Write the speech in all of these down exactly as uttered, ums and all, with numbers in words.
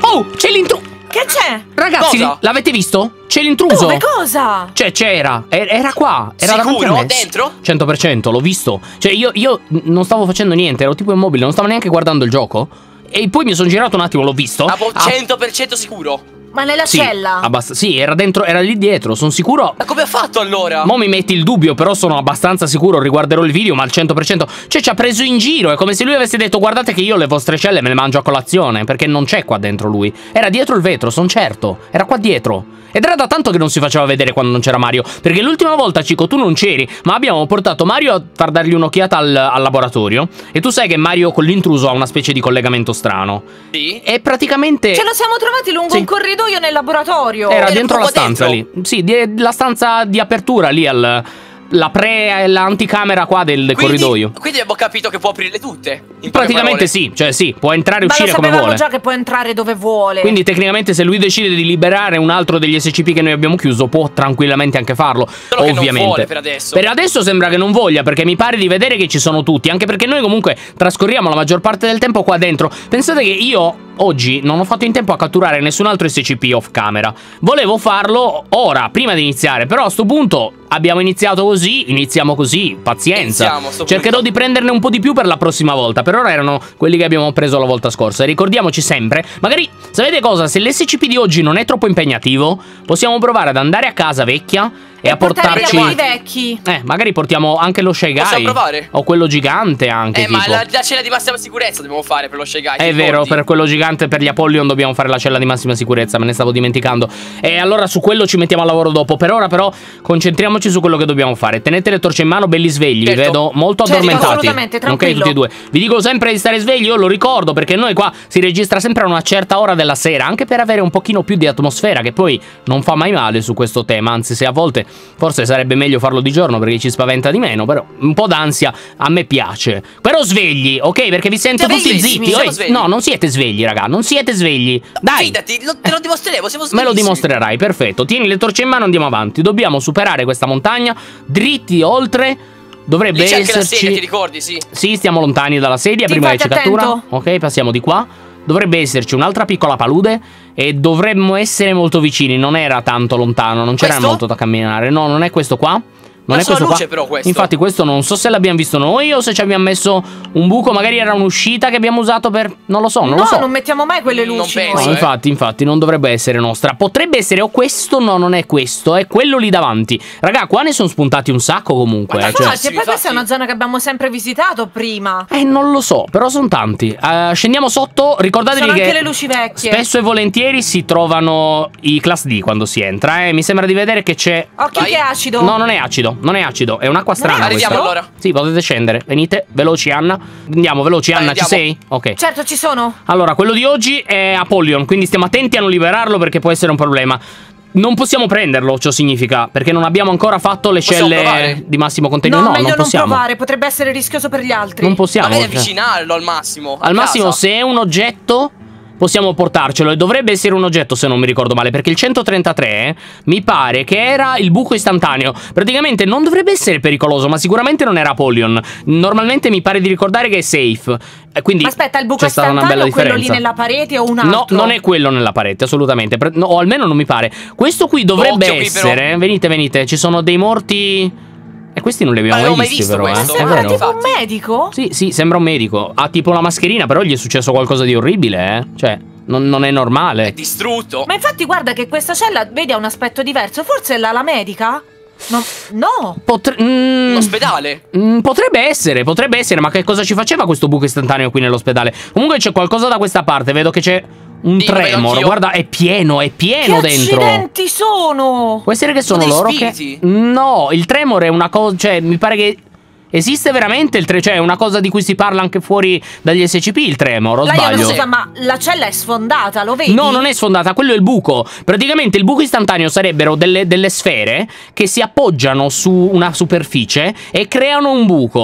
Oh, c'è l'intruso! Che c'è? Ragazzi, l'avete visto? C'è l'intruso. Dove? Cosa? Cioè, c'era. Era qua. Era sicuro? Dentro? cento per cento, l'ho visto. Cioè, io, io non stavo facendo niente, ero tipo immobile, non stavo neanche guardando il gioco. E poi mi sono girato un attimo, l'ho visto. Ah, cento per cento sicuro? Ma nella sì, cella? Abbast sì, era dentro, era lì dietro, sono sicuro. Ma come ha fatto allora? Mo mi metti il dubbio, però sono abbastanza sicuro, riguarderò il video, ma al cento per cento. Cioè, ci ha preso in giro, è come se lui avesse detto: guardate che io le vostre celle me le mangio a colazione, perché non c'è qua dentro lui. Era dietro il vetro, sono certo. Era qua dietro. Ed era da tanto che non si faceva vedere quando non c'era Mario. Perché l'ultima volta, Cico, tu non c'eri, ma abbiamo portato Mario a far dargli un'occhiata al, al laboratorio. E tu sai che Mario con l'intruso ha una specie di collegamento strano. Sì. E praticamente ce lo siamo trovati lungo sì. un corridoio nel laboratorio. Era dentro la stanza dentro. lì. Sì, di, la stanza di apertura lì al... La pre... l'anticamera qua del quindi, corridoio. Quindi abbiamo capito che può aprirle tutte. Praticamente sì, cioè sì, può entrare e uscire come vuole. Ma lo sapevamo già che può entrare dove vuole. Quindi tecnicamente se lui decide di liberare un altro degli S C P che noi abbiamo chiuso, può tranquillamente anche farlo. Solo ovviamente. Che non vuole per adesso. Per adesso sembra che non voglia, perché mi pare di vedere che ci sono tutti. Anche perché noi comunque trascorriamo la maggior parte del tempo qua dentro. Pensate che io oggi non ho fatto in tempo a catturare nessun altro S C P off camera. Volevo farlo ora, prima di iniziare, però a sto punto abbiamo iniziato così, iniziamo così, pazienza. Iniziamo, sto Cercherò punto. di prenderne un po' di più per la prossima volta. Per ora erano quelli che abbiamo preso la volta scorsa. E ricordiamoci sempre, magari, sapete cosa? Se l'S C P di oggi non è troppo impegnativo, possiamo provare ad andare a casa vecchia e, e a portarci i vecchi. Eh, magari portiamo anche lo Shy Guy. Possiamo provare? O quello gigante anche. Eh, tipo. ma la, la cella di massima sicurezza dobbiamo fare per lo Shy Guy. È vero, per quello gigante, per gli Apollyon dobbiamo fare la cella di massima sicurezza. Me ne stavo dimenticando. E allora su quello ci mettiamo al lavoro dopo. Per ora però concentriamoci su quello che dobbiamo fare. Tenete le torce in mano, belli svegli. Certo. Vi vedo molto certo, addormentati. Assolutamente, tranquillo. Ok, tutti e due. Vi dico sempre di stare svegli, io lo ricordo, perché noi qua si registra sempre a una certa ora della sera, anche per avere un pochino più di atmosfera, che poi non fa mai male su questo tema. Anzi, se a volte forse sarebbe meglio farlo di giorno perché ci spaventa di meno, però un po' d'ansia a me piace. Però svegli, ok? Perché vi sento Siamo tutti svegli, zitti. siamo Oh, svegli. no, non siete svegli, raga, non siete svegli. Dai. Fidati, lo, te lo dimostreremo, siamo svegli. Me lo dimostrerai, perfetto. Tieni le torce in mano, andiamo avanti. Dobbiamo superare questa montagna, dritti oltre. Dovrebbe Lì c'è anche esserci... la sedia, ti ricordi, sì. Sì, stiamo lontani dalla sedia, Ti prima che fate ci cattura. attento. Ok, passiamo di qua. Dovrebbe esserci un'altra piccola palude e dovremmo essere molto vicini. Non era tanto lontano, non c'era Questo? molto da camminare. No, non è questo qua. Non Ma è questo sulla luce qua. però questo. Infatti questo non so se l'abbiamo visto noi o se ci abbiamo messo un buco. Magari era un'uscita che abbiamo usato per... Non lo so, non no, lo so. non mettiamo mai quelle Non luci penso, noi. No, eh. infatti, infatti, non dovrebbe essere nostra. Potrebbe essere o questo, no, non è questo, è quello lì davanti. Raga, qua ne sono spuntati un sacco comunque. Ma eh, Infatti, cioè... e poi infatti. questa è una zona che abbiamo sempre visitato prima. Eh, non lo so, però sono tanti. Uh, scendiamo sotto, ricordatevi Sono che anche le luci vecchie. spesso e volentieri si trovano i class D quando si entra, eh. Mi sembra di vedere che c'è... Occhio Vai. che è acido. No, non è acido, non è acido, è un'acqua Non è strana Arriviamo questa. allora. Sì, potete scendere, venite, veloci Anna. Andiamo, veloci Vai, Anna, ci andiamo. sei? Ok. Certo, ci sono. Allora, quello di oggi è Apollyon, quindi stiamo attenti a non liberarlo perché può essere un problema. Non possiamo prenderlo, ciò significa, perché non abbiamo ancora fatto le Possiamo celle provare? di massimo contenuto. No, No, meglio non non possiamo. provare, potrebbe essere rischioso per gli altri. Non possiamo. Magari cioè. avvicinarlo al massimo. a Al massimo, casa. se è un oggetto, possiamo portarcelo. E dovrebbe essere un oggetto, se non mi ricordo male, perché il centotrentatré mi pare che era il buco istantaneo. Praticamente non dovrebbe essere pericoloso, ma sicuramente non era Apollyon. Normalmente mi pare di ricordare che è safe. E quindi Ma aspetta, il buco c'è stata una bella istantaneo, quello differenza. lì nella parete o un altro? No, non è quello nella parete, assolutamente. Pre- no, o almeno non mi pare. Questo qui dovrebbe Occhio qui, però. essere. Venite, venite. Ci sono dei morti. E questi non li abbiamo Ma mai avevo mai visti, visto però. questo. Eh. È Sembra vero. tipo un Infatti. medico? Sì, sì, sembra un medico. Ha tipo una mascherina, però gli è successo qualcosa di orribile, eh. Cioè, non, non è normale. È distrutto. Ma infatti guarda che questa cella, vedi, ha un aspetto diverso. Forse è la, la medica? No, no. Potre- mm, Un ospedale. mm, potrebbe essere, potrebbe essere, ma che cosa ci faceva questo buco istantaneo qui nell'ospedale? Comunque c'è qualcosa da questa parte, vedo che c'è un Sì, lo vedo tremor. anch'io. Guarda, è pieno, è pieno Che dentro. accidenti sono? Può essere che sono Sono dei loro spiriti. che... No, il tremor è una cosa... Cioè, mi pare che... Esiste veramente il tremor? Cioè, è una cosa di cui si parla anche fuori dagli S C P, il tremor, o Lion, sbaglio? scusa, ma la cella è sfondata, lo vedi? No, non è sfondata, quello è il buco. Praticamente il buco istantaneo sarebbero delle, delle sfere che si appoggiano su una superficie e creano un buco.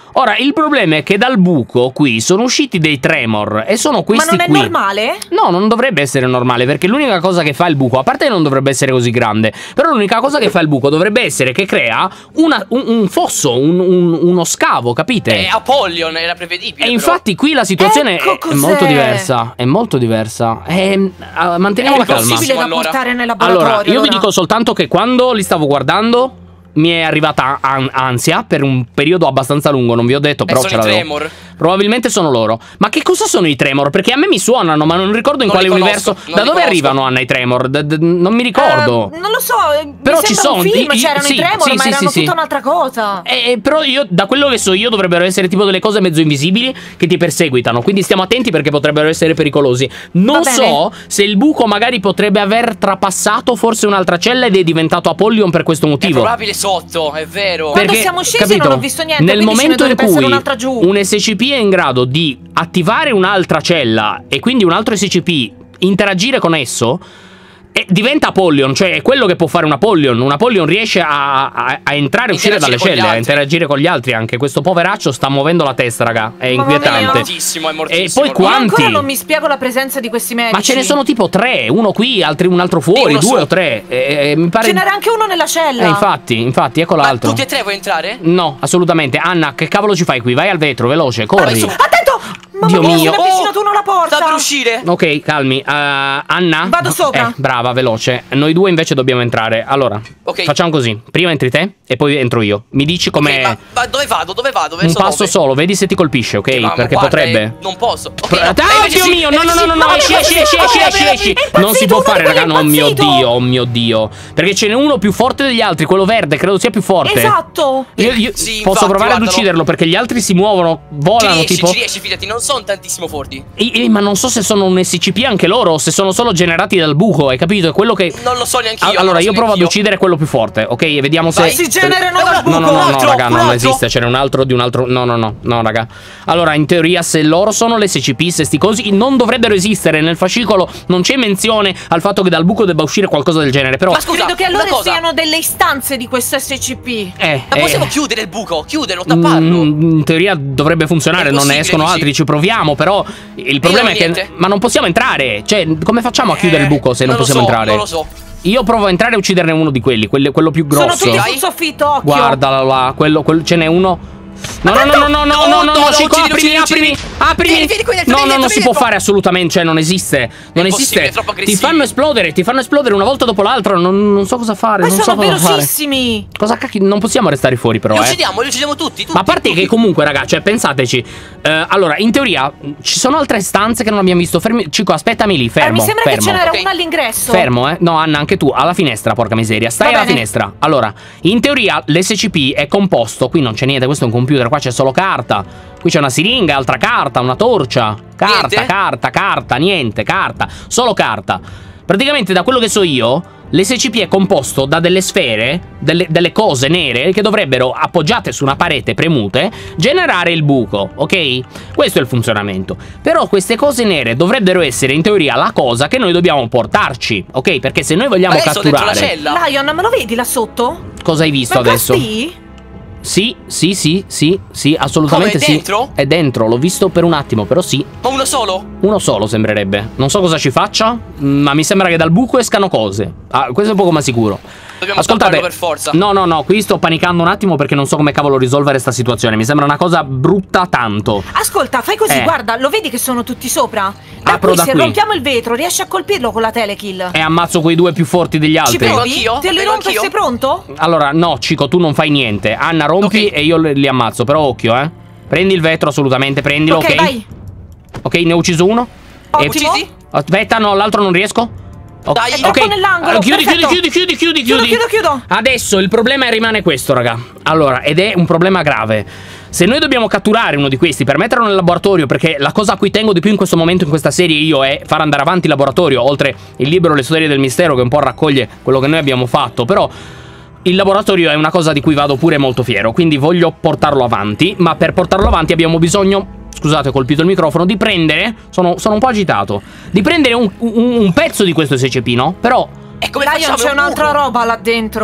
Ora, il problema è che dal buco qui sono usciti dei tremor e sono questi qui. Ma non è qui. normale? No, non dovrebbe essere normale, perché l'unica cosa che fa il buco, a parte che non dovrebbe essere così grande, però l'unica cosa che fa il buco dovrebbe essere che crea una, un, un fosso, un, un, uno scavo, capite? Eh, Apollyon era prevedibile. E infatti qui la situazione Ecco è, è molto diversa, è molto diversa. E, uh, manteniamo È la calma. È possibile da allora. portare nel laboratorio? Allora, io vi allora? dico soltanto che quando li stavo guardando mi è arrivata an ansia per un periodo abbastanza lungo, non vi ho detto, Eh, però sono ce i l'avevo. tremor. Probabilmente sono loro. Ma che cosa sono i tremor? Perché a me mi suonano, ma non ricordo in Non quale li universo. conosco, non Da li dove conosco. arrivano, Anna, i tremor? D -d non mi ricordo. Eh, non lo so, Però mi ci sembra un sono, film, i- i- c'erano sì, i tremor, sì, ma sì, erano sì, tutta sì. un'altra cosa. Eh, però io, da quello che so io, dovrebbero essere tipo delle cose mezzo invisibili che ti perseguitano. Quindi stiamo attenti perché potrebbero essere pericolosi. Non Va so se il buco magari potrebbe aver trapassato forse un'altra cella ed è diventato Apollyon per questo È motivo. probabile sotto, è vero. Quando siamo scesi capito, non ho visto niente, nel quindi ce ne momento in dovrebbe essere cui un'altra giù. un S C P è in grado di attivare un'altra cella e quindi un altro S C P interagire con esso, e diventa Apollyon, cioè è quello che può fare un Apollyon. Un Apollyon riesce a, a, a entrare e uscire dalle Interagire con gli celle, a altri. interagire con gli altri. Anche questo poveraccio sta muovendo la testa, raga. È Mamma inquietante. mia. È mortissimo, è mortissimo. E poi ormai. Io quanti? ancora non mi spiego la presenza di questi medici. Ma ce ne sono tipo tre, uno qui, altri un altro fuori, uno due su. o tre. E, e, mi pare. Ce n'era anche uno nella cella. Eh, infatti, infatti, ecco Ma l'altro. tutti e tre vuoi entrare? No, assolutamente. Anna, che cavolo ci fai qui? Vai al vetro, veloce, corri. su. Attento! Mamma Dio mia, mio. se ne è avvicinato uno alla porta. Sta per uscire. Ok, calmi. Uh, Anna? Vado sopra. Eh, brava, veloce. Noi due invece dobbiamo entrare. Allora, Ok. facciamo così. Prima entri te e poi entro io. Mi dici come... Ok, ma, ma dove vado? Dove vado? un Verso passo dove? solo, vedi se ti colpisce, ok? Eh, ma Perché guarda, potrebbe... eh, non posso. Ok, Pro- no, Ah, eh, invece Dio sì, mio, no, eh, no, sì. no, no, no, No, esci, è esci, esci, impazzito, esci, è esci, esci. impazzito, Non si può fare, quello è raga, oh mio impazzito. Dio, oh mio Dio. Perché ce n'è uno più forte degli altri, quello verde, credo sia più forte. Esatto. Io, io Sì, posso infatti, provare ad guardalo. ucciderlo perché gli altri si muovono, Ci volano, riesci, tipo... ci riesci, fidati, non sono tantissimo forti. Eh, eh, ma non so se sono un S C P anche loro o se sono solo generati dal buco, hai capito? È quello che... Non lo so neanche Ah, io. allora non lo io so provo ad neanch'io. uccidere quello più forte, ok? E vediamo se... Vai. Si generano dal buco. No, no, no, Un no, altro, raga, un non altro. esiste. Ce n'è un altro di un altro. No, no, no, no, raga. Allora, in teoria, se loro sono le S C P, se sti cosi non dovrebbero esistere. Nel fascicolo non c'è menzione al fatto che dal buco debba uscire qualcosa del genere. Però. Ma scusa, Credo che una allora cosa. siano delle istanze di questo S C P. Eh, Ma possiamo eh, chiudere il buco? Chiuderlo, tapparlo. mm, in teoria dovrebbe funzionare. È Non ne possibile, escono dici? altri. Ci proviamo. Però il problema non è che. niente. Ma non possiamo entrare. Cioè, come facciamo a chiudere Eh, il buco se non, lo possiamo so, entrare? Non lo so. Io provo a entrare e ucciderne uno di quelli. Quello, quello più grosso. Sono tutti Dai. sul soffitto, occhio. Guardalo là, quello, quello ce n'è uno. No, no, no, no, no, no, no, no, No, no, no, Cico, uccidi, aprimi, uccidi, aprimi, uccidi. aprimi. Vieni, vieni qui dentro, No, vieni no, non dentro, si vieni può dentro. fare assolutamente, cioè non esiste. Non È esiste. impossibile, troppo Ti aggressivi. fanno esplodere, ti fanno esplodere una volta dopo l'altra, non, non so cosa fare, Ma non so sono cosa fare. velocissimi. Cosa cacchio, non possiamo restare fuori però, Li eh. uccidiamo, li uccidiamo tutti, tutti. Ma a parte che comunque, raga, cioè pensateci. eh, allora, in teoria ci sono altre stanze che non abbiamo visto. Fermi, Cico, aspettami lì, Eh, fermo, mi sembra fermo. che ce n'era Ok. una all'ingresso. Fermo, eh. No, Anna, anche tu, alla finestra, porca miseria. Stai Va alla bene. finestra. Allora, in teoria l'S C P è composto. Qui non c'è niente, questo è un computer, qua c'è solo carta. Qui c'è una siringa, altra carta, una torcia. Carta, Niente? carta, carta, niente, carta. Solo carta. Praticamente, da quello che so io, l'S C P è composto da delle sfere, delle, delle cose nere che dovrebbero, appoggiate su una parete premute, generare il buco, ok? Questo è il funzionamento. Però queste cose nere dovrebbero essere in teoria la cosa che noi dobbiamo portarci, ok? Perché se noi vogliamo Ma adesso dentro la catturare... cella. Lion, me lo vedi là sotto? Cosa hai visto Ma adesso? Gasti? Sì, sì, sì, sì, sì, assolutamente Come, sì. dentro? È dentro, l'ho visto per un attimo, però sì. Ma uno solo? Uno solo sembrerebbe. Non so cosa ci faccia, ma mi sembra che dal buco escano cose. Ah, questo è poco ma sicuro. Dobbiamo Ascoltate, tapparlo per forza. no, no, no, qui sto panicando un attimo perché non so come cavolo risolvere sta situazione. Mi sembra una cosa brutta tanto. Ascolta, fai così, Eh. guarda, lo vedi che sono tutti sopra? Da Apro qui, da se qui. rompiamo il vetro, riesci a colpirlo con la telekill. E ammazzo quei due più forti degli Ci altri. Vengo provi? anch'io? Te li Vengo rompo e anch'io? sei pronto? Allora, no, Cico, tu non fai niente. Anna, rompi Ok. e io li li ammazzo. Però occhio, eh. Prendi il vetro, assolutamente, prendilo, ok? Ok, vai. Ok, ne ho ucciso uno. E- Ottimo. Uccisi? Aspetta, no, l'altro non riesco. Ok, Dai. È ok. troppo nell'angolo, Allora, chiudi, chiudi, perfetto. chiudi, chiudi, chiudi, Chiudo, chiudi. chiudo, chiudo. Adesso il problema rimane questo, raga. Allora, ed è un problema grave. Se noi dobbiamo catturare uno di questi per metterlo nel laboratorio, perché la cosa a cui tengo di più in questo momento in questa serie io è far andare avanti il laboratorio, oltre il libro Le storie del mistero che un po' raccoglie quello che noi abbiamo fatto, però il laboratorio è una cosa di cui vado pure molto fiero, quindi voglio portarlo avanti, ma per portarlo avanti abbiamo bisogno, scusate ho colpito il microfono, di prendere, sono, sono un po' agitato, di prendere un, un, un pezzo di questo S C P, no? Però E come Lion, facciamo? c'è un un'altra buco? roba là dentro.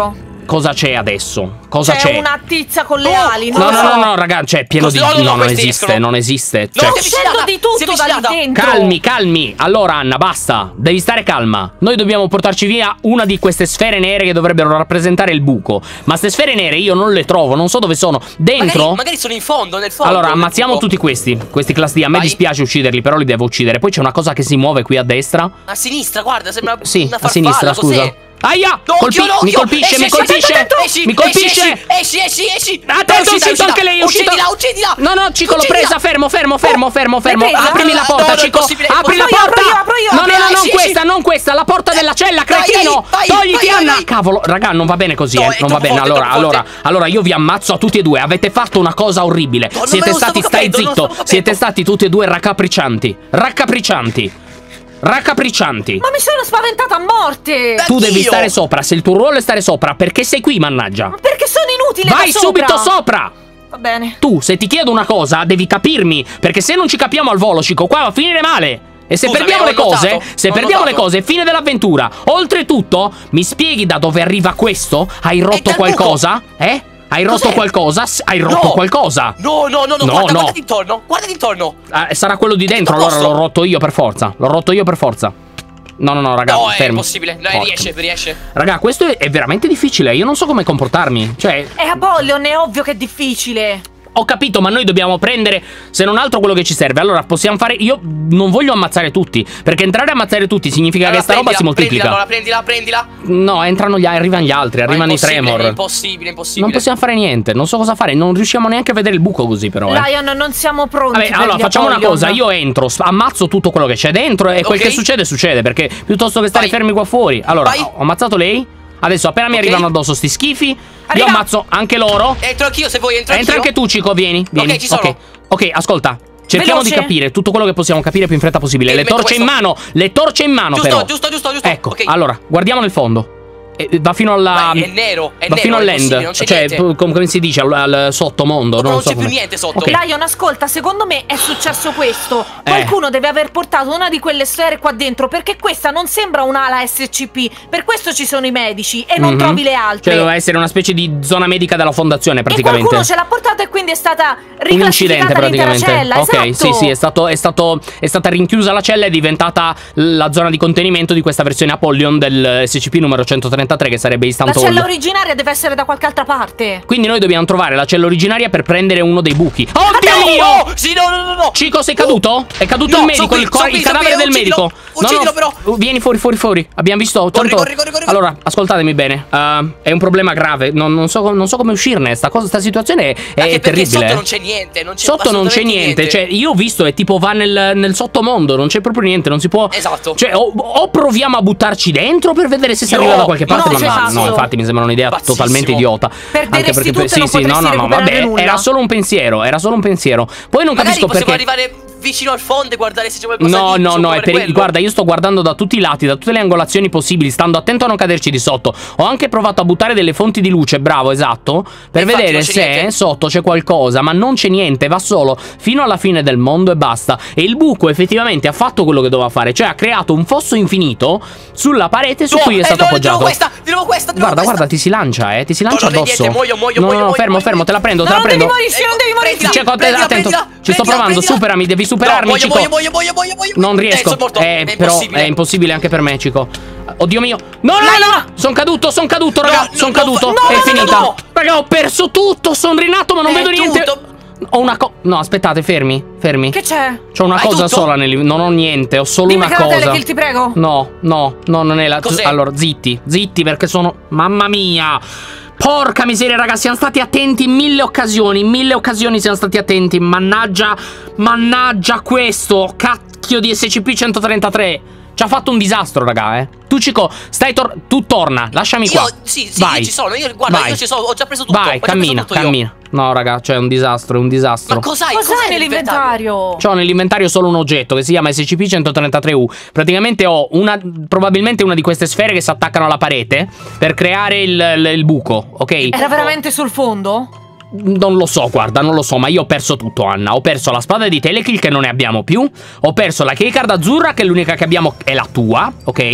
Cosa c'è adesso? Cosa c'è? C'è una tizia con le No, ali. No, non no, lo no, so. no, raga, cioè, pieno Così, di... no, no, No, no, non questi esiste, escono. non esiste. No, Cioè, Sto si è uscendo avvicinata, di si è tutto da lì avvicinata. dentro. calmi, calmi. Allora, Anna, basta. Devi stare calma. Noi dobbiamo portarci via una di queste sfere nere che dovrebbero rappresentare il buco. Ma ste sfere nere io non le trovo, non so dove sono. Dentro... Magari, magari sono in fondo, nel fondo. Allora, nel ammazziamo buco. tutti questi. Questi class D. A me Vai. dispiace ucciderli, però li devo uccidere. Poi c'è una cosa che si muove qui a destra. A sinistra, guarda, sembra Sì, una a farfalla, sinistra, cos'è? scusa. Aia! No, Colpi- occhio, no, mi occhio. colpisce, Esci, mi esci, colpisce! esci, Mi colpisce! Esci, esci, esci. Attento, È uscita, uscito è uscita. anche lei, è uscito. Uccidila, uccidila. No, no, Cico, l'ho Uccidila. presa, fermo, fermo, fermo, fermo, fermo. L'hai presa? Aprimi la No, porta, no, è Cico. impossibile, è Apri la impossibile. porta. Apro io, apro io, No, apro no, no, io. non Esci, questa, esci. non questa, la porta della cella, Vai, cretino. vai, Togliti, vai, Anna. vai. Cavolo, raga, non va bene così, No, eh. è Non va troppo bene. forte, Allora, troppo allora, forte. allora io vi ammazzo a tutti e due. Avete fatto una cosa orribile. No, non Siete me lo stati, stavo stai capendo, non zitto. stavo capendo. Siete stati tutti e due raccapriccianti. Raccapriccianti. Raccapriccianti. Ma mi sono spaventata a morte. Tu devi Dio. stare sopra. Se il tuo ruolo è stare sopra, perché sei qui, mannaggia? Ma perché sono inutile Vai da sopra? subito sopra. Va bene. Tu, se ti chiedo una cosa, devi capirmi. Perché se non ci capiamo al volo, Cico, qua va a finire male. E se Scusami, perdiamo ho le cose, notato, se ho perdiamo le notato. cose, è fine dell'avventura. Oltretutto, mi spieghi da dove arriva questo? Hai rotto dal qualcosa? Eh? Hai rotto Cos'è? qualcosa? S- Hai rotto No. qualcosa? No, no, no, no, No, guarda, no. guardati intorno, guardati intorno. Ah, sarà quello di dentro, tutto a allora posto. l'ho rotto io per forza. L'ho rotto io per forza. No, no, no, raga, No, è fermi. impossibile, no, Porca. riesce, riesce. Raga, questo è veramente difficile. Io non so come comportarmi. Cioè, È Apollon, è ovvio che è difficile. ho capito, ma noi dobbiamo prendere, se non altro, quello che ci serve. Allora, possiamo fare... Io non voglio ammazzare tutti, perché entrare a ammazzare tutti significa Allora, che sta roba si prendila, moltiplica. Prendila, allora, prendila, prendila. No, entrano gli, arrivano gli altri, Ma arrivano i impossibile, tremor. È impossibile, impossibile. Non possiamo fare niente, non so cosa fare. Non riusciamo neanche a vedere il buco così, però, eh. Lion, non siamo pronti. Vabbè, per allora gli facciamo una Apollon. cosa. Io entro, s- ammazzo tutto quello che c'è dentro e quel Ok. che succede, succede. Perché piuttosto che stare Vai. fermi qua fuori. Allora, Vai. ho ho ammazzato lei. Adesso, appena mi Ok. arrivano addosso sti schifi, io Arriva. ammazzo anche loro. Entro anch'io se vuoi, entro Entra anch'io. anche tu, Cico, vieni, vieni. Ok, ci sono. Ok, ok, ascolta. Cerchiamo Veloce. di capire tutto quello che possiamo capire più in fretta possibile. E Le metto torce in questo. mano, le torce in mano, Giusto, però. giusto, giusto, giusto. Ecco, Ok. allora, guardiamo nel fondo. E va fino alla. Vai, è nero, è va nero, fino è all'end. impossibile, non c'è Cioè, niente. p- come, come si dice, al, al sottomondo. No, non non so c'è più come- niente sotto. Ok. Lion, ascolta, secondo me è successo questo. Eh. Qualcuno deve aver portato una di quelle sfere qua dentro, perché questa non sembra un'ala S C P. Per questo ci sono i medici e non Mhm. trovi le altre. Cioè, doveva essere una specie di zona medica della fondazione, e praticamente. qualcuno ce l'ha portata e quindi è stata Un incidente, riclassificata l'intera praticamente. cella. Ok, Esatto. sì, sì, è stato, è stato. È stata rinchiusa la cella e è diventata la zona di contenimento di questa versione Apollon del S C P numero centotrentatré, che sarebbe La Instant cella Hall. originaria deve essere da qualche altra parte. Quindi noi dobbiamo trovare la cella originaria per prendere uno dei buchi. Oddio No, mio! no, sì, no, no, no, no. Cico, sei caduto? È caduto No, il medico, sono qui, il, cor- sono qui, il sono cadavere qui, del uccidilo, medico. uccidilo, però. Vieni fuori, fuori, fuori. Abbiamo visto. Corri, tanto- corri, corri, corri, corri. Allora, ascoltatemi bene. Uh, è un problema grave. Non, non so, non so come uscirne. Sta, cosa, sta situazione è, è Anche perché terribile. sotto eh. non c'è niente, non c'è Sotto non c'è assolutamente niente. Cioè, io ho visto, è tipo va nel, nel sottomondo. Non c'è proprio niente. Non si può. Esatto. Cioè, o, o proviamo a buttarci dentro per vedere se si No, arriva da qualche no, parte. no, ma no, pazzo. no, infatti mi sembra un'idea Pazzissimo. totalmente idiota. Perderesti Anche perché tutto e sì, non sì, no, potresti no, no, recuperare vabbè, nulla. era solo un pensiero, era solo un pensiero. Poi non Magari capisco possiamo perché. arrivare vicino al fondo e guardare se c'è qualcosa No, di no, no, è per... quello. guarda, io sto guardando da tutti i lati, da tutte le angolazioni possibili, stando attento a non caderci di sotto. Ho anche provato a buttare delle fonti di luce, bravo, esatto, per Infatti vedere non c'è se niente. sotto c'è qualcosa, ma non c'è niente, va solo fino alla fine del mondo e basta. E il buco effettivamente ha fatto quello che doveva fare, cioè ha creato un fosso infinito sulla parete su No, cui è eh, stato no, appoggiato. Di nuovo questa, di nuovo questa, di nuovo Guarda, questa. guarda, ti si lancia, eh, ti si lancia No, no, addosso. niente, muoio, muoio, no, muoio, no, muoio, fermo, muoio. fermo, te la prendo, No, te la non devi prendo. morirci, non devi morirci. Prendila, Cico, prendila, attento, prendila, ci sto prendila, provando, prendila. superami, devi superarmi, No, muoio, Cico. muoio, muoio, muoio, muoio, muoio. Non Eh, riesco, sono morto. eh, È però impossibile. è impossibile anche per me, Cico. Oddio mio. No, no, Dai, no, no, no. sono caduto, sono caduto, No, raga, no, sono no, caduto. no, è no, finita. no. Raga, ho perso tutto, sono rinato, ma non È vedo niente. tutto. Ho una cosa. No, aspettate, fermi, fermi. Che c'è? C'ho una Hai cosa tutto? sola nel. Non ho niente, ho solo Dimmi una che è la cosa. telekill, ti prego. No, no, no, non è la. Cos'è? Allora, zitti, zitti, perché sono. Mamma mia! Porca miseria, raga, siamo stati attenti in mille occasioni. In mille occasioni siamo stati attenti. Mannaggia, mannaggia questo. Cacchio di S C P centotrentatré. Ci ha fatto un disastro, raga, eh. Tu, Cico, stai tor tu torna, lasciami qua. Io, sì, sì, Vai. io ci sono. Io, guarda, Vai. io ci sono, ho già preso tutto. Vai, ho già preso cammina, tutto io. cammina. No, raga, c'è un disastro, è un disastro. Ma cos'hai? Cos'hai nell'inventario? C'ho nell'inventario solo un oggetto che si chiama S C P centotrentatré U. Praticamente ho una, probabilmente una di queste sfere che si attaccano alla parete per creare il, il, il buco, ok? Era veramente sul fondo? Non lo so, guarda, non lo so, ma io ho perso tutto, Anna. Ho perso la spada di telekill che non ne abbiamo più. Ho perso la keycard azzurra che l'unica che abbiamo è la tua, ok?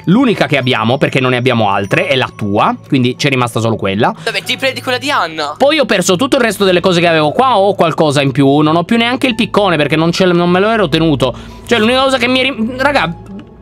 L'unica che abbiamo, perché non ne abbiamo altre, è la tua. Quindi c'è rimasta solo quella. Vabbè, ti prendi quella di Anna. Poi ho perso tutto il resto delle cose che avevo qua. Ho qualcosa in più. Non ho più neanche il piccone perché non, non me lo ero tenuto. Cioè l'unica cosa che mi... Raga,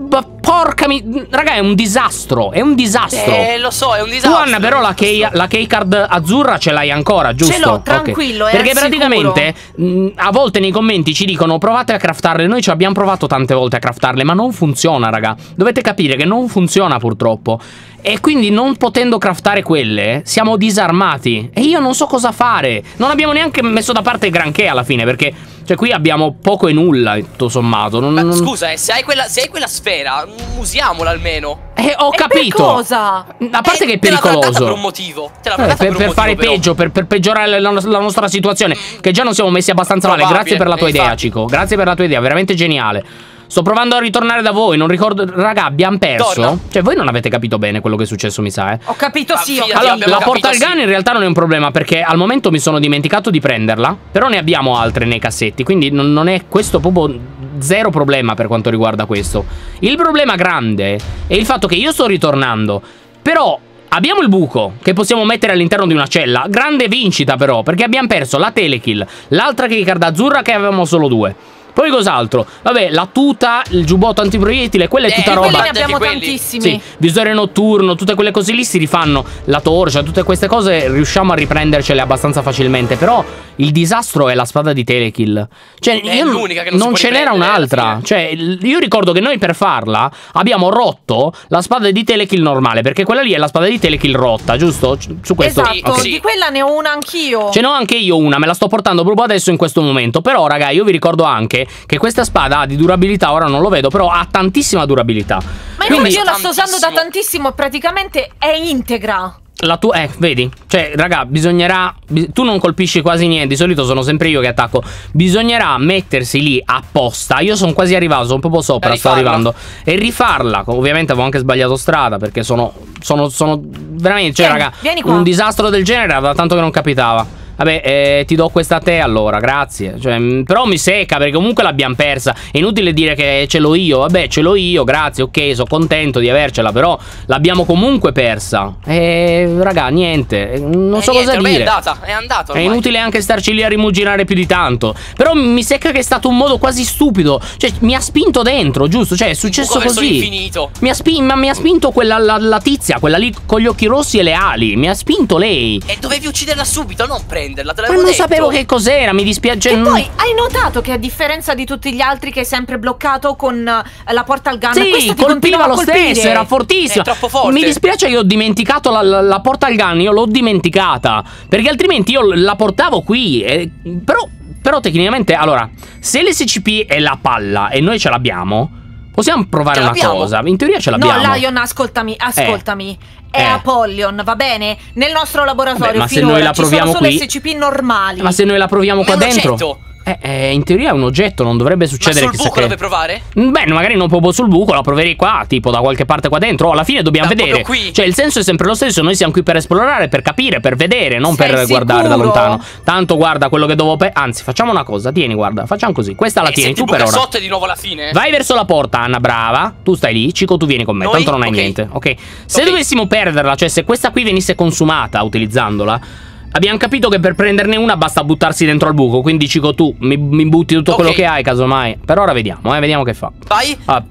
porca mi... Raga, è un disastro. È un disastro. Eh, lo so, è un disastro. Tu, Anna, però la key, la key card azzurra ce l'hai ancora, giusto? Ce l'ho, tranquillo, okay. è Perché praticamente mh, a volte nei commenti ci dicono provate a craftarle. Noi ci abbiamo provato tante volte a craftarle, ma non funziona, raga. Dovete capire che non funziona purtroppo. E quindi non potendo craftare quelle siamo disarmati. E io non so cosa fare. Non abbiamo neanche messo da parte granché alla fine, perché cioè qui abbiamo poco e nulla tutto sommato. non, Ma non... scusa, eh, se hai quella, se hai quella sfera, usiamola almeno. Eh, ho E capito. per cosa? A parte Eh, che è te l'avrà data pericoloso per un motivo. Te Eh, l'avrà data per, per, per un fare motivo, però. peggio, per, per peggiorare la, la nostra situazione, che già non siamo messi abbastanza male. Probabile, Grazie per la tua eh, idea, infatti. Cico. Grazie per la tua idea, veramente geniale. Sto provando a ritornare da voi, non ricordo... Raga, abbiamo perso? Torna. Cioè, voi non avete capito bene quello che è successo, mi sa, eh. Ho capito, sì, ho fidati, capito. Allora, abbiamo la capito, portal gun sì. in realtà non è un problema, perché al momento mi sono dimenticato di prenderla. Però ne abbiamo altre nei cassetti, quindi non, non è questo proprio zero problema per quanto riguarda questo. Il problema grande è il fatto che io sto ritornando, però... abbiamo il buco che possiamo mettere all'interno di una cella. Grande vincita però, perché abbiamo perso la telekill, l'altra keycard azzurra che avevamo solo due. Poi cos'altro? Vabbè, la tuta, il giubbotto antiproiettile, quella è Eh, tutta quelli roba. Ne abbiamo Quelli. tantissimi. Sì, visore notturno, tutte quelle cose lì si rifanno. La torcia, tutte queste cose riusciamo a riprendercele abbastanza facilmente. Però il disastro è la spada di telekill. Cioè, È io l'unica che non si può ce n'era riprendere, un'altra. alla fine. Cioè, l- io ricordo che noi per farla abbiamo rotto la spada di telekill normale, perché quella lì è la spada di telekill rotta, giusto? C- Su questo. Esatto, Ok. Sì. di quella ne ho una anch'io. Ce n'ho anche io una, me la sto portando proprio adesso in questo momento. Però, raga, io vi ricordo anche che questa spada ha di durabilità, ora non lo vedo, però ha tantissima durabilità. Ma Quindi- infatti io la sto usando da Tantissimo. tantissimo, praticamente è integra. La tua, eh, vedi? Cioè, raga, bisognerà. bi- tu non colpisci quasi niente. Di solito sono sempre io che attacco. Bisognerà mettersi lì apposta. Io sono quasi arrivato, sono proprio sopra. E Sto rifarla. arrivando. E rifarla. Ovviamente avevo anche sbagliato strada. Perché sono. Sono. Sono veramente. Cioè, Vieni, raga, vieni qua. un disastro del genere da tanto che non capitava. Vabbè, eh, ti do questa a te allora, grazie. Cioè, mh, però mi secca perché comunque l'abbiamo persa. È inutile dire che ce l'ho io. Vabbè, ce l'ho io, grazie, ok, sono contento di avercela. Però l'abbiamo comunque persa. E raga, niente. Non Eh, so niente, cosa ormai dire. È andata, è andato. È ormai. inutile anche starci lì a rimuginare più di tanto. Però mi secca che è stato un modo quasi stupido. Cioè, mi ha spinto dentro, giusto? Cioè, è successo buco verso così. l'infinito. Mi ha, spin- ma mi ha spinto quella la, la tizia, quella lì con gli occhi rossi e le ali. Mi ha spinto lei. E dovevi ucciderla subito, non prenderla, te Ma l'avevo non detto. sapevo che cos'era, mi dispiace. E non- poi hai notato che a differenza di tutti gli altri che hai sempre bloccato con eh, la portal gun, Sì, questa ti colpiva continua a lo colpire. stesso, era fortissimo. È troppo forte. Mi dispiace che ho dimenticato la, la, la portal gun, io l'ho dimenticata. Perché altrimenti io la portavo qui. E, però, però tecnicamente, allora, se l'S C P è la palla e noi ce l'abbiamo, possiamo provare Ce una l'abbiamo. cosa. In teoria ce l'abbiamo. No, Lion, ascoltami, ascoltami. È Eh. Apollyon, va bene? Nel nostro laboratorio Vabbè, ma se finora noi la ci sono proviamo solo qui- S C P normali. Ma se noi la proviamo Ma qua è un dentro. oggetto. Eh, eh, in teoria è un oggetto, non dovrebbe Ma succedere sul chissà buco che. la vuoi provare? Beh, magari non proprio sul buco, la proverei qua, tipo da qualche parte qua dentro. Alla fine dobbiamo Da vedere. proprio qui? Cioè, il senso è sempre lo stesso. Noi siamo qui per esplorare, per capire, per vedere, non Sei per guardare da sicuro? lontano. Tanto guarda quello che devo. Pe- Anzi, facciamo una cosa. Tieni, guarda, facciamo così. Questa la Eh, tieni se tu ti per buca ora. sotto è di nuovo alla fine. Vai verso la porta, Anna, brava. Tu stai lì, Cico, tu vieni con me. Noi? Tanto non hai Ok. niente. Ok. Se Ok. dovessimo perderla, cioè se questa qui venisse consumata utilizzandola, abbiamo capito che per prenderne una basta buttarsi dentro al buco. Quindi, Cico, tu mi, mi butti tutto Ok. quello che hai, casomai. Per ora vediamo, eh, vediamo che fa. Vai. Ah,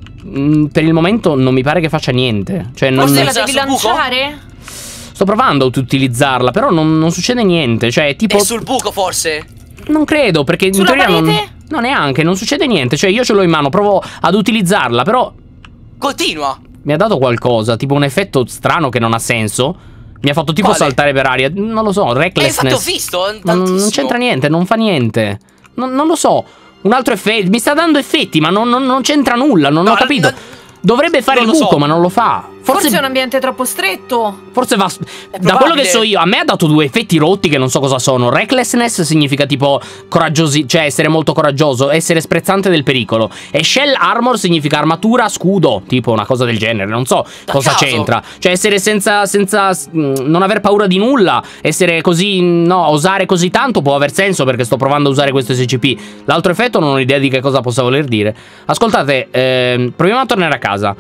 mm, per il momento non mi pare che faccia niente. Cioè, non, Forse la Usa devi sul buco? lanciare? sto provando ad utilizzarla, però non, non succede niente. Cioè, tipo. È sul buco forse. Non credo, perché in Sulla teoria non. parete? No, neanche, non succede niente. Cioè, io ce l'ho in mano, provo ad utilizzarla, però. Continua. Mi ha dato qualcosa, tipo un effetto strano che non ha senso. Mi ha fatto tipo Quale? saltare per aria. Non lo so, Eh, infatti recklessness. ho visto. Ma non, non tantissimo. c'entra niente, non fa niente. Non, non lo so. Un altro effetto. Mi sta dando effetti, ma non, non- non c'entra nulla. Non No, ho capito. non- Dovrebbe fare non il lo buco, so. ma non lo fa. Forse, Forse, è un ambiente troppo stretto. forse va. Da probabile. quello che so io, a me ha dato due effetti rotti che non so cosa sono. Recklessness significa tipo coraggiosi, cioè essere molto coraggioso, essere sprezzante del pericolo. E Shell Armor significa armatura, scudo, tipo una cosa del genere. Non so Da cosa caso. c'entra. Cioè essere senza, senza mh, non aver paura di nulla. Essere così, no, osare così tanto può aver senso perché sto provando a usare questo S C P. L'altro effetto non ho idea di che cosa possa voler dire. Ascoltate, ehm, proviamo a tornare a casa.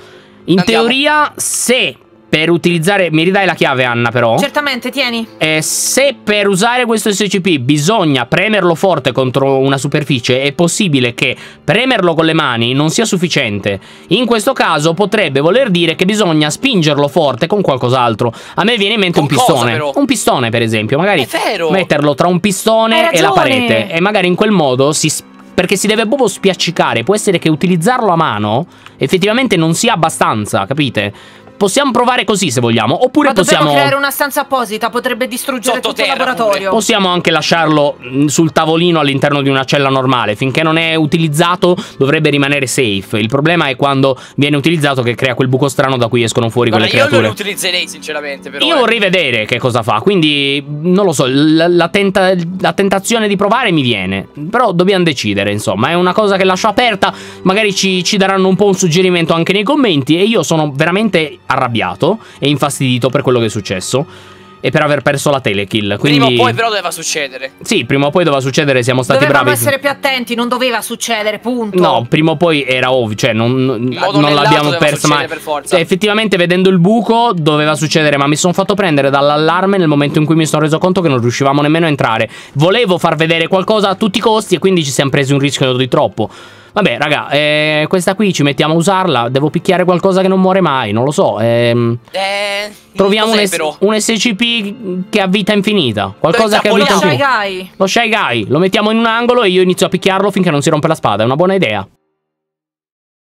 In Andiamo. teoria, se per utilizzare... Mi ridai la chiave, Anna, però? Certamente, tieni. Eh, se per usare questo S C P bisogna premerlo forte contro una superficie, è possibile che premerlo con le mani non sia sufficiente. In questo caso potrebbe voler dire che bisogna spingerlo forte con qualcos'altro. A me viene in mente Con un cosa, pistone. però? Un pistone, per esempio. Magari È vero. metterlo tra un pistone Hai e la ragione. parete. E magari in quel modo si... Perché si deve proprio spiaccicare. Può essere che utilizzarlo a mano effettivamente non sia abbastanza, capite? Possiamo provare così se vogliamo. Oppure Ma dobbiamo possiamo... creare una stanza apposita, potrebbe distruggere tutto il Sottoterra laboratorio. Possiamo anche lasciarlo mh, sul tavolino all'interno di una cella normale. Finché non è utilizzato dovrebbe rimanere safe. Il problema è quando viene utilizzato che crea quel buco strano da cui escono fuori Guarda, quelle io non creature. lo utilizzerei sinceramente, però. Io eh. vorrei vedere che cosa fa. Quindi non lo so, la, la tenta- la tentazione di provare mi viene. Però dobbiamo decidere, insomma. È una cosa che lascio aperta. Magari ci, ci daranno un po' un suggerimento anche nei commenti. E io sono veramente arrabbiato e infastidito per quello che è successo e per aver perso la telekill. Quindi... Prima o poi però doveva succedere. Sì, prima o poi doveva succedere, siamo stati Dovevamo bravi. essere più attenti, non doveva succedere, punto. No, prima o poi era ovvio, cioè non, modo o non nell'altro l'abbiamo doveva persa mai. succedere per forza. Cioè, effettivamente vedendo il buco doveva succedere, ma mi sono fatto prendere dall'allarme nel momento in cui mi sono reso conto che non riuscivamo nemmeno a entrare. Volevo far vedere qualcosa a tutti i costi e quindi ci siamo presi un rischio di troppo. Vabbè, raga, eh, questa qui ci mettiamo a usarla. Devo picchiare qualcosa che non muore mai, non lo so. Ehm, Eh. troviamo un, cos'è, S- però? un S C P che ha vita infinita. Qualcosa che ha vita Lo Shy infinita. Guy. Lo Shy Guy, lo mettiamo in un angolo e io inizio a picchiarlo finché non si rompe la spada. È una buona idea.